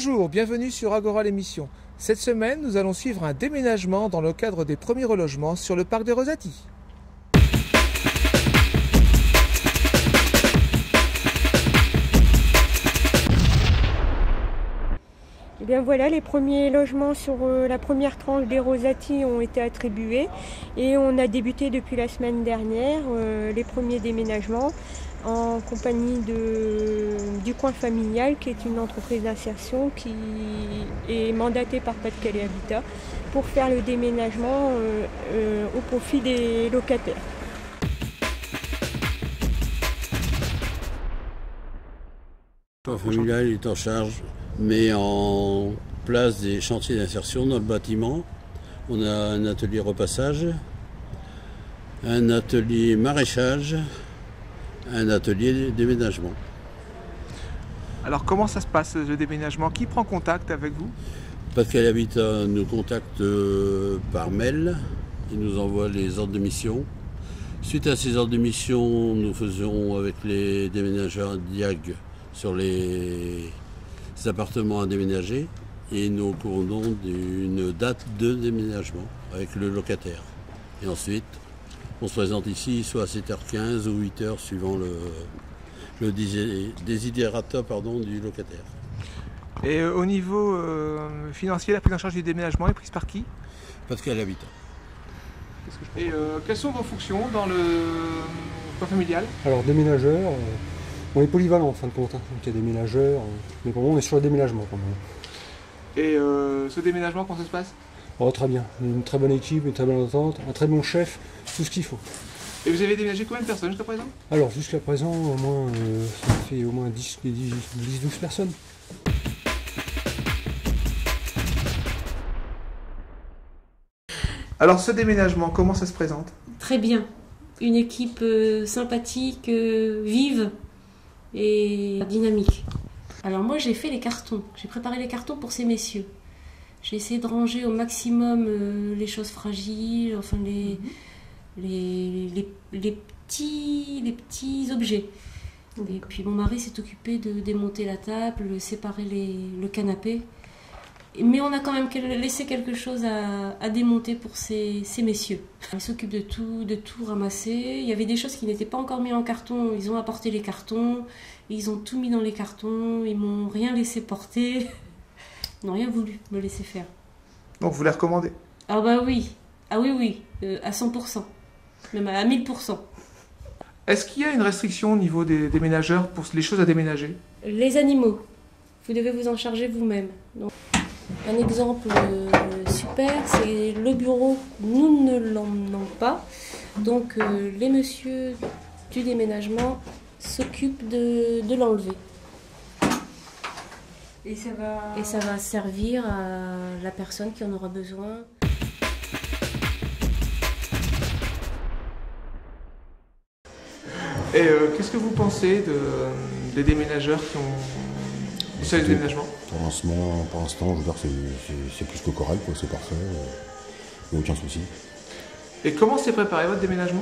Bonjour, bienvenue sur Agora l'émission. Cette semaine, nous allons suivre un déménagement dans le cadre des premiers relogements sur le parc des Rosati. Et bien voilà, les premiers logements sur la première tranche des Rosati ont été attribués et on a débuté depuis la semaine dernière les premiers déménagements en compagnie du coin familial, qui est une entreprise d'insertion qui est mandatée par Pas-de-Calais Habitat pour faire le déménagement au profit des locataires. Le coin familial est en charge, met en place des chantiers d'insertion dans le bâtiment. On a un atelier repassage, un atelier maraîchage, un atelier déménagement. Alors comment ça se passe le déménagement? Qui prend contact avec vous? Pas-de-Calais Habitat nous contacte par mail, il nous envoie les ordres de mission. Suite à ces ordres de mission, nous faisons avec les déménageurs un diag sur les appartements à déménager et nous couronnons d'une date de déménagement avec le locataire. Et ensuite, on se présente ici soit à 7h15 ou 8h suivant le désiderata du locataire. Et au niveau financier, la prise en charge du déménagement est prise par qui? Pas-de-Calais Habitat. Et quelles sont vos fonctions dans le coin familial? Alors déménageur, on est polyvalent en fin de compte, hein. Donc il y a des déménageurs, mais pour moi on est sur le déménagement quand même. Et ce déménagement, comment ça se passe? Oh, très bien, une très bonne équipe, une très bonne entente, un très bon chef, tout ce qu'il faut. Et vous avez déménagé combien de personnes jusqu'à présent? Alors jusqu'à présent, au moins, ça fait au moins 10-12 personnes. Alors ce déménagement, comment ça se présente? Très bien. Une équipe sympathique, vive et dynamique. Alors moi j'ai fait les cartons, j'ai préparé les cartons pour ces messieurs. J'ai essayé de ranger au maximum les choses fragiles, enfin les petits objets. Et puis mon mari s'est occupé de démonter la table, séparer le canapé. Mais on a quand même laissé quelque chose à démonter pour ces messieurs. Ils s'occupent de tout ramasser. Il y avait des choses qui n'étaient pas encore mises en carton. Ils ont apporté les cartons, ils ont tout mis dans les cartons, ils m'ont rien laissé porter. Ils n'ont rien voulu me laisser faire. Donc vous les recommandez? Ah bah oui, à 100%, même à 1000%. Est-ce qu'il y a une restriction au niveau des déménageurs pour les choses à déménager? Les animaux, vous devez vous en charger vous-même. Donc, un exemple super, c'est le bureau, nous ne l'emmenons pas. Donc les messieurs du déménagement s'occupent de l'enlever. Et ça va servir à la personne qui en aura besoin. Et qu'est-ce que vous pensez des déménageurs qui ont fait le déménagement? Pour l'instant, je veux dire, c'est plus que correct, quoi, c'est parfait, il n'y a aucun souci. Et comment s'est préparé votre déménagement?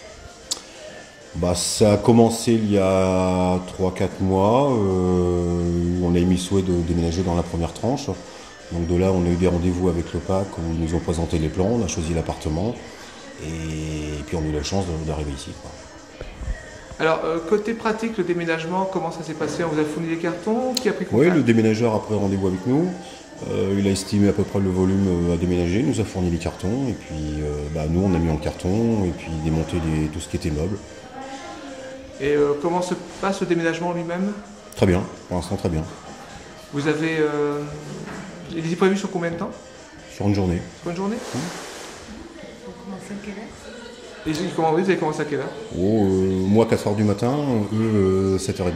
Ça a commencé il y a 3-4 mois, on a émis souhait de déménager dans la première tranche. Donc de là, on a eu des rendez-vous avec le PAC où ils nous ont présenté les plans, on a choisi l'appartement et puis on a eu la chance d'arriver ici, quoi. Alors, côté pratique, le déménagement, comment ça s'est passé? On vous a fourni des cartons? Qui a pris contact? Oui, le déménageur a pris rendez-vous avec nous. Il a estimé à peu près le volume à déménager, il nous a fourni les cartons et puis nous on a mis en carton et puis démonté tout ce qui était meuble. Et comment se passe le déménagement lui-même? Très bien, pour l'instant très bien. Vous avez... il est prévu sur combien de temps? Sur une journée. Sur une journée? On commence à quelle heure? Et vous avez commencé à quelle heure? Moi 4h du matin, eux 7h30.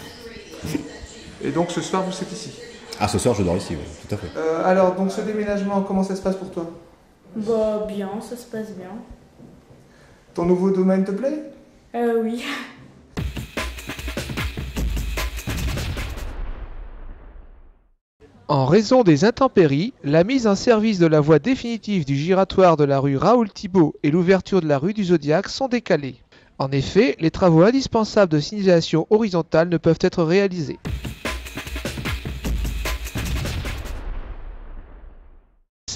Et donc ce soir vous êtes ici? Ah, ce soir je dors ici, oui, tout à fait. Alors donc ce déménagement, comment ça se passe pour toi? Bien, ça se passe bien. Ton nouveau domaine te plaît? Oui. En raison des intempéries, la mise en service de la voie définitive du giratoire de la rue Raoul-Thibault et l'ouverture de la rue du Zodiac sont décalées. En effet, les travaux indispensables de signalisation horizontale ne peuvent être réalisés.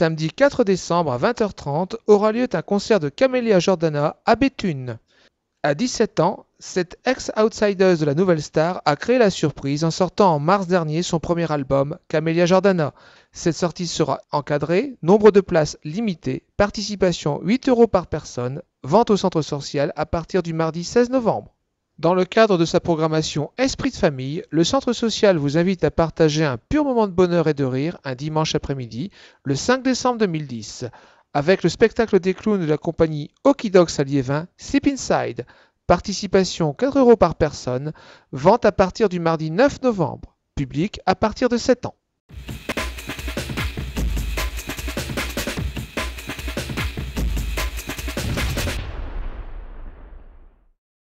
samedi 4 décembre à 20h30 aura lieu un concert de Camélia Jordana à Béthune. À 17 ans, cette ex-outsider de la Nouvelle Star a créé la surprise en sortant en mars dernier son premier album, Camélia Jordana. Cette sortie sera encadrée, nombre de places limité, participation 8 € par personne, vente au centre social à partir du mardi 16 novembre. Dans le cadre de sa programmation Esprit de famille, le centre social vous invite à partager un pur moment de bonheur et de rire un dimanche après-midi, le 5 décembre 2010, avec le spectacle des clowns de la compagnie Okidox à Liévin, Sleep Inside. Participation 4 € par personne, vente à partir du mardi 9 novembre, public à partir de 7 ans.